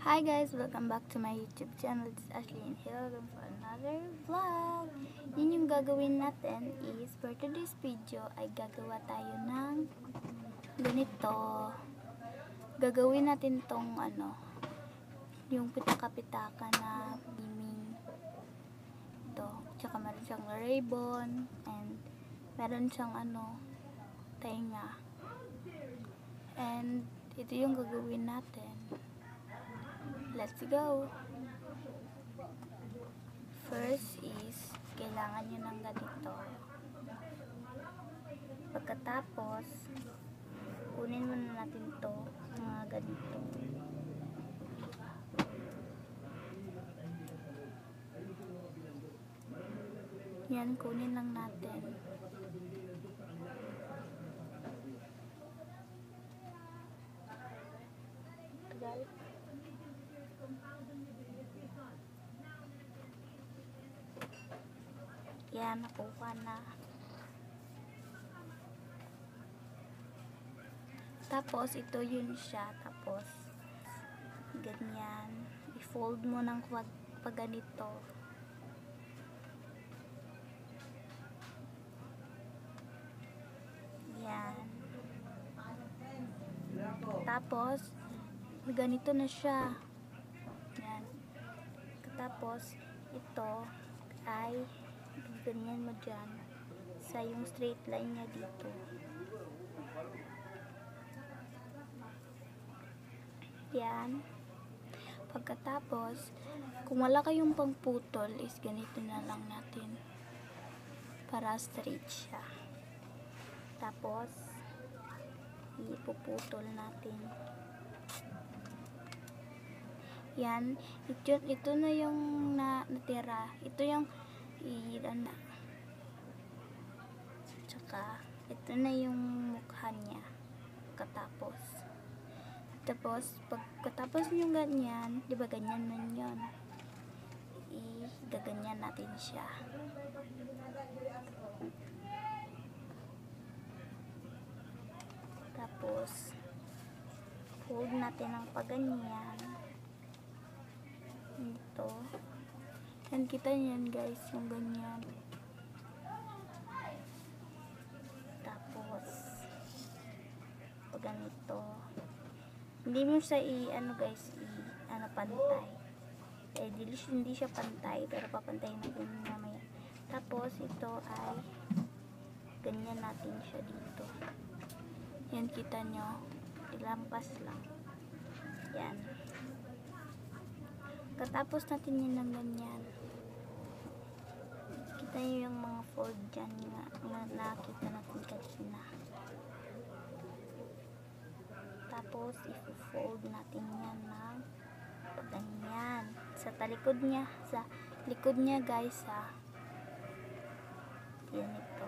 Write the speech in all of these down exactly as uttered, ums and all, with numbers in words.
Hi guys, welcome back to my YouTube channel. This is Ashley and here welcome for another vlog. Yun yung gagawin natin is for today's video ay gagawa tayo ng ganito. Gagawin natin tong ano, yung pitaka-pitaka na biming. Ito, tsaka meron siyang ribbon and meron siyang ano, tenga. And ito yung gagawin natin. Let's go! First is, kailangan nyo ng ganito. Pagkatapos, kunin muna natin to mga ganito. Yan, kunin lang natin. Tagal. Yan, nakuha na. Tapos, ito yun siya. Tapos, ganyan. I-fold mo ng pag ganito. Yan. Tapos, ganito na siya. Yan. Tapos, ito ay ganyan mo dyan sa yung straight line niya dito. Yan. Pagkatapos, kung wala kayong pangputol is ganito na lang natin para straight siya. Tapos ipuputol natin. Yan, ito, ito na yung na, natira. Ito yung ilan na. Tsaka, ito na yung mukha niya. Katapos. Tapos, pagkatapos yung ganyan, di ba ganyan man yun? I-gaganyan natin siya. Tapos, fold natin ang paganyan. Ito. Yan, kita niyan guys, yung ganyan. Tapos, pag ganito. Hindi mo siya i-ano guys, i-ano pantay. Eh, hindi siya pantay, pero papantayin natin mamaya. Tapos, ito ay ganyan natin siya dito. Yan, kita nyo. Ilampas lang. Yan. Katapos natin yun ng ganyan. Kita nyo yung mga fold dyan nga, nga nakita natin kanina. Tapos, i-fold natin yan ng ganyan. Sa talikod niya, sa likod niya guys ha. Yan ito.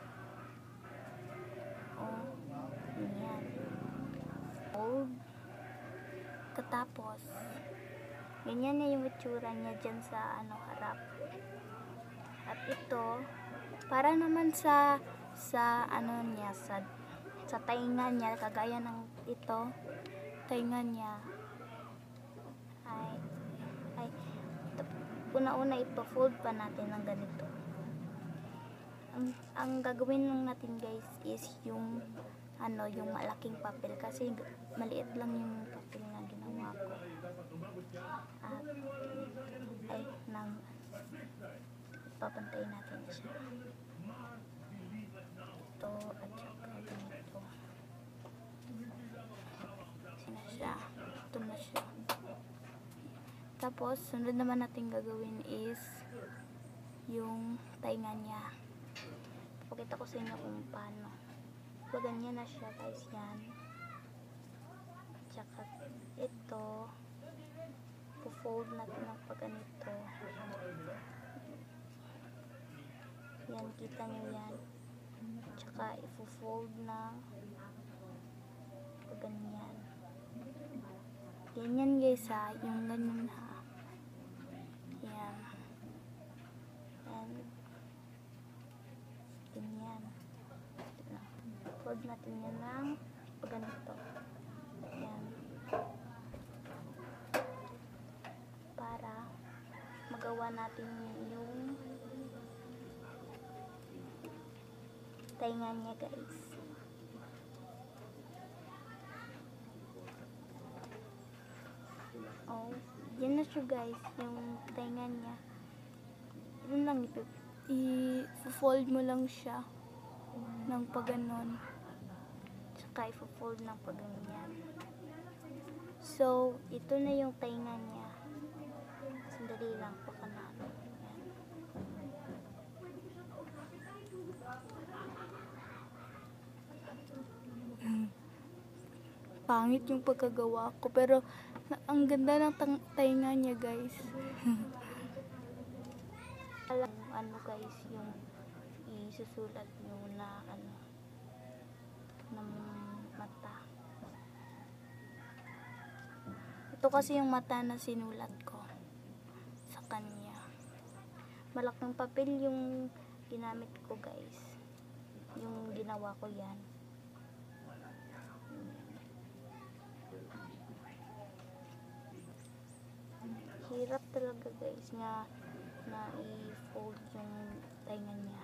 Oh, yan. Fold. Katapos, ganyan na yung itsura niya dyan sa ano, harap. At ito, para naman sa sa ano niya, sa sa tainga niya, kagaya ng ito, tainga niya. Ay, ay, una-una ipa-fold pa natin ng ganito. Ang, ang gagawin lang natin guys is yung ano, yung malaking papel kasi maliit lang yung papel na ginawa ko. At ay, nang papantayin natin siya. Ito at saka ganito. Ito na siya. Ito na siya. Tapos, sunod naman natin gagawin is yung tainga niya. Pakita ko sa inyo kung paano. So, ganyan na siya guys, yan. At saka ito, po-fold natin ng pagganito. Yan, kita nyo yan. Tsaka, i-fold na pagganyan. Ganyan guys ha, yung ganyan ha. Yan. Yan. Ganyan. Fold natin yan ng pagganito. Yan. gagawa natin yung tainga niya, guys. Oh, yan na siya, guys, yung tainga niya. Yun lang, i-fold mo lang siya ng paganon. Tsaka i-fold ng paganyan. So, ito na yung tainga niya. Sandali lang, baka na. Yan. Pangit yung pagkagawa ko, pero na, ang ganda ng tainga niya, guys. Alam, ano guys, yung isusulat nyo na ano, ng mata. Ito kasi yung mata na sinulat ko sa kanya. Malaking papel yung ginamit ko, guys. Yung ginawa ko yan. Hirap talaga, guys, nga na i-fold yung tainga niya.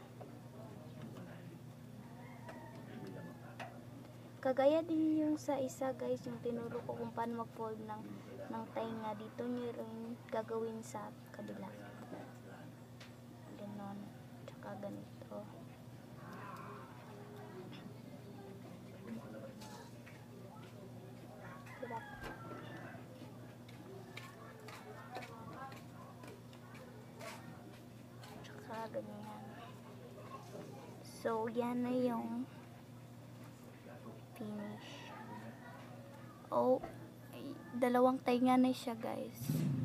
Kagaya din yung sa isa, guys, yung tinuro ko kung paano mag-fold ng, ng tainga. Dito nyo rin gagawin sa kabila. Ganon. Tsaka ganito. Hirap. Tsaka ganyan. So, yan na yung finish. Oh, ay, dalawang tainga na siya, guys.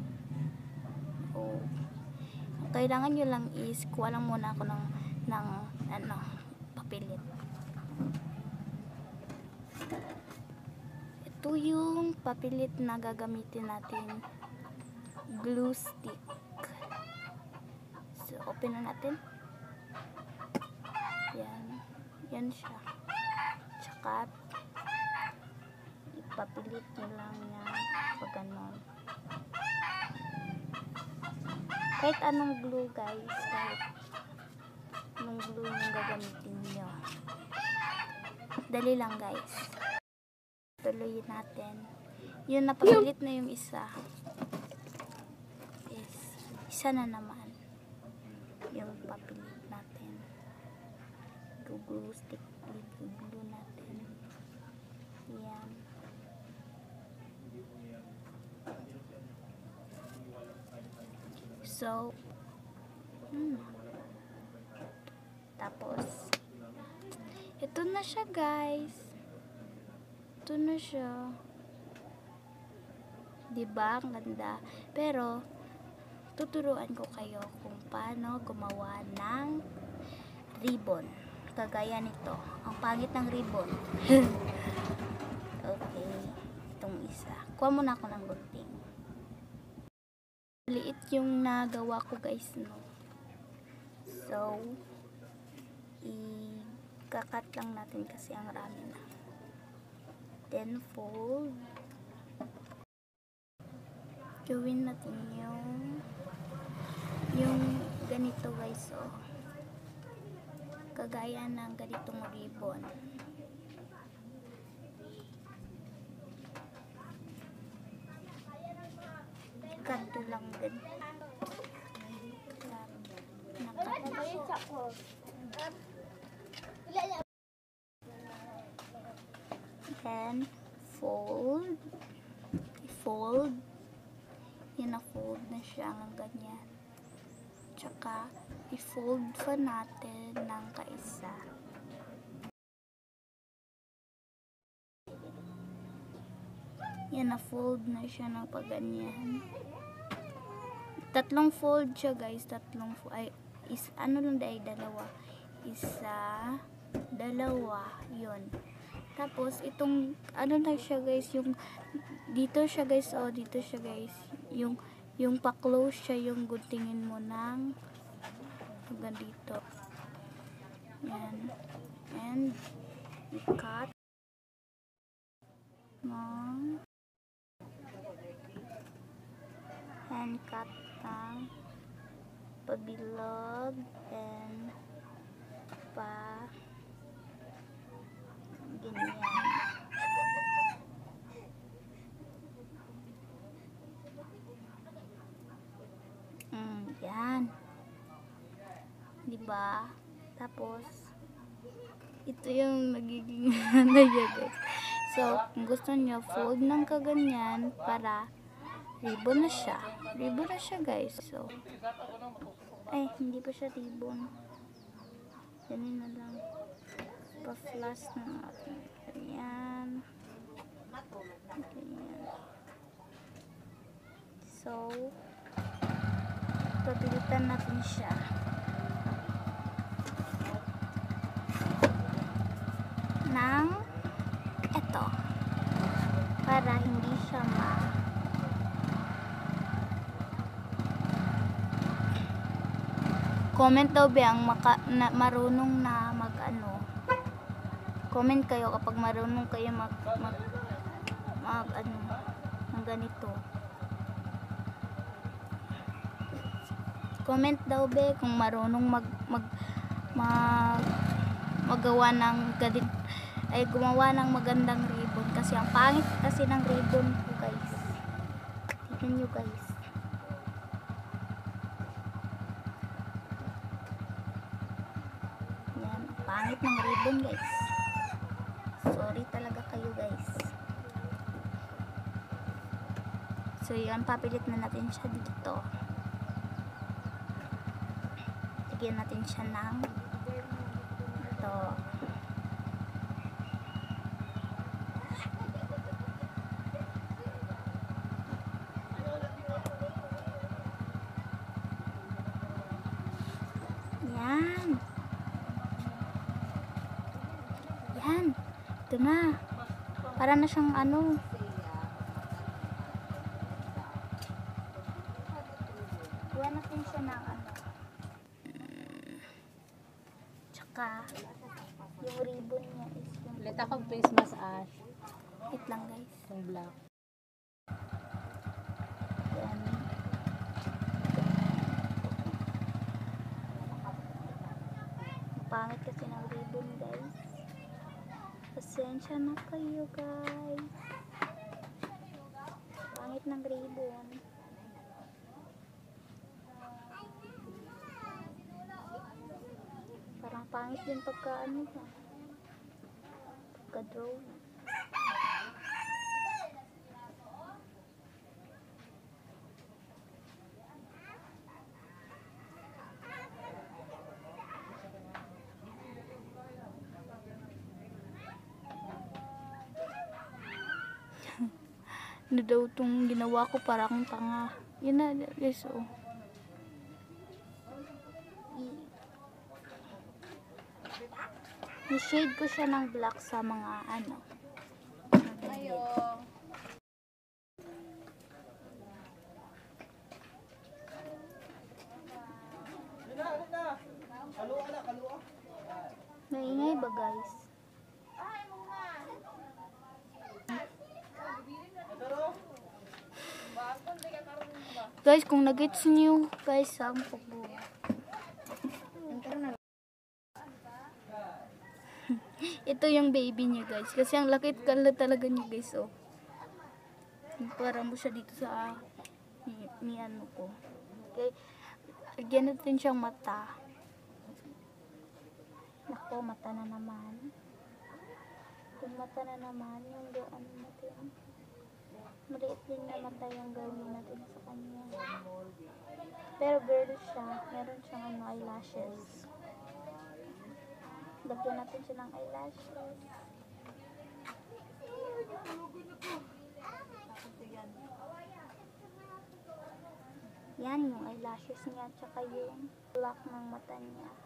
Oh, ang kailangan nyo lang is kuha lang muna ako ng, ng ano, papilit. Ito yung papilit na gagamitin natin. Glue stick. So, open na natin. Yan. Yan siya. Tsaka ipapilit nyo lang na pag ganon. Kahit anong glue, guys, kahit anong glue yung gagamitin nyo. Dali lang, guys. Tuloy natin. Yun, napapilit na yung isa. Is, isa na naman yung papilit natin. Glue stick, glue natin. Yan. So, hmm. Tapos, ito na siya, guys. Ito na siya. Diba? Ang ganda. Pero, tuturuan ko kayo kung paano gumawa ng ribbon. Kagaya nito. Ang pangit ng ribbon. Okay. Itong isa. Kuha muna ako ng gunting. Liit yung nagawa ko, guys, no. So, i-kakat lang natin kasi ang rami na. Then, fold. Gawin natin yung yung ganito, guys, oh. Kagaya ng ganitong ribbon. Kanto lang din. Nakata siya. Then, fold. I-fold. Yan, na-fold na siya ng ganyan. Tsaka, i-fold pa natin ng kaisa. Yan, na-fold na siya ng pagganyan. Tatlong fold siya, guys. Tatlong fold. Ay, is, ano lang dahil dalawa. Isa, dalawa. Yun. Tapos, itong, ano na siya, guys, yung, dito siya, guys, oh, dito siya, guys. Yung, yung pa-close siya, yung guntingin mo ng, hanggang dito. Yan. And, i-cut. Mo. And cut ng pabilog and pa ganyan. Mm, yan. Diba? Tapos, ito yung nagiging ano niya, guys. So, kung gusto niyo, fold ng kaganyan para ribbon na siya. Ribbon na siya, guys. So, ay, hindi pa siya ribbon. Ganun na lang. Pa-flash na natin. Ganyan. Ganyan. So, pabilitan natin siya. Ng eto. Para hindi siya ma comment daw ba ang maka, na, marunong na mag ano. Comment kayo kapag marunong kayo mag mag, mag ano ng ganito. Comment daw ba kung marunong mag mag, mag magawa ng ganito, ay gumawa ng magandang ribbon kasi ang pangit kasi ng ribbon ko, guys. Tignan nyo, guys. Yan, pangit ng ribbon, guys. Sorry talaga kayo, guys. So yan, papilit na natin siya dito. Lagyan natin siya ng ito. Yan. Yan. Ito na. Para na siyang ano. Kuha natin siya ng ano. Tsaka, yung ribbon niya is yung... Ulit ako face mask, Ash. Wait lang, guys. Yung black. Yan. Pangit kasi ng ribbon, guys. Pasensya na kayo, guys. Pangit ng ribbon. Parang pangit din pagka ano ba? Pagka draw. Ano daw itong ginawa ko para akong tanga. Yun na, guys, oh. I-shade ko siya ng black sa mga ano. Ayo. Maingay ba, guys? Guys, kung nag-gets niyo, guys, ang pagbuo. Ito yung baby niya, guys. Kasi ang laki talaga niya, guys, oh. Parang mo siya dito sa ni, ni ano ko. Okay. Lagyan natin siyang mata. Nako, mata na naman. Yung mata na naman, yung doon natin. Maliit din na mata yung gawin natin sa kanya. Pero girl siya. Meron siyang ano, eyelashes. Lagyan natin siya ng eyelashes. Yan yung eyelashes niya. Tsaka yung black ng mata niya.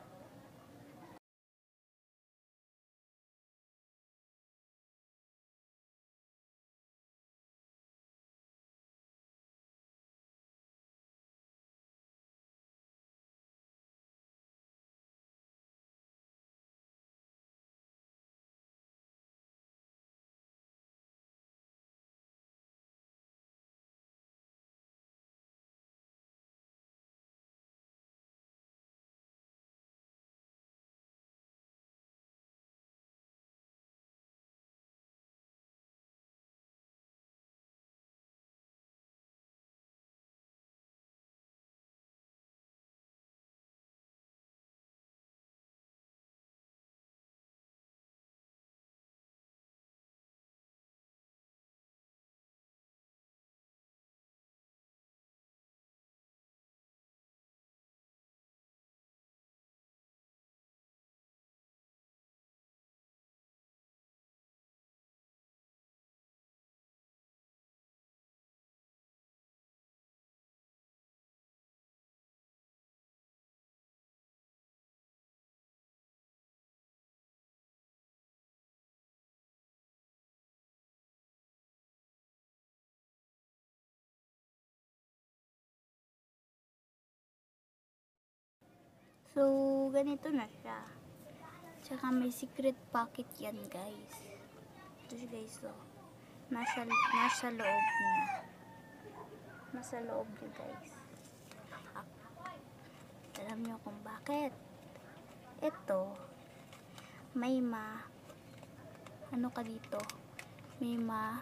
So, ganito na siya. Tsaka may secret pocket yan, guys. Ito siya, guys, so. Nasa, nasa loob niya. Nasa loob niya, guys. Ah, alam niyo kung bakit? Ito, may ma, ano ka dito? May ma,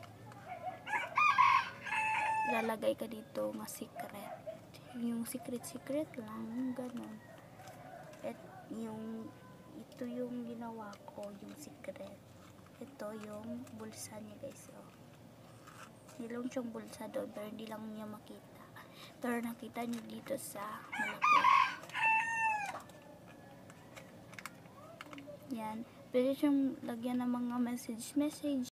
lalagay ka dito nga secret. Yung secret-secret lang, ganun. At yung, ito yung ginawa ko, yung secret. Ito yung bulsa niya, guys. Oh. Nilong siyang bulsa doon, pero hindi lang niya makita. Pero nakita niyo dito sa malaki. Yan. Pwede siyang lagyan ng mga message-message